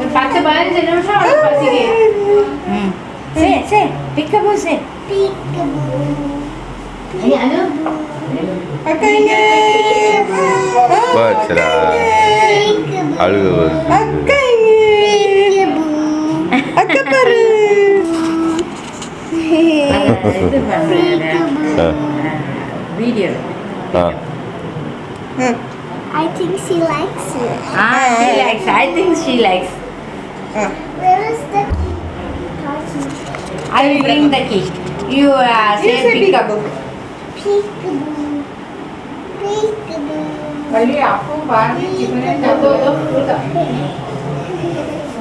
15 நிமிஷம் அவனுக்கு பசிக்கு. Say, peekaboo, say. Anu. Akainya. Baca alu. Akainya. Akaparu. Itu video. I think she likes it. She likes. I think she likes. Where is the key? I will bring the key. You say peekaboo. Peekaboo. Peekaboo. Kali aku baru cipunin jatuh.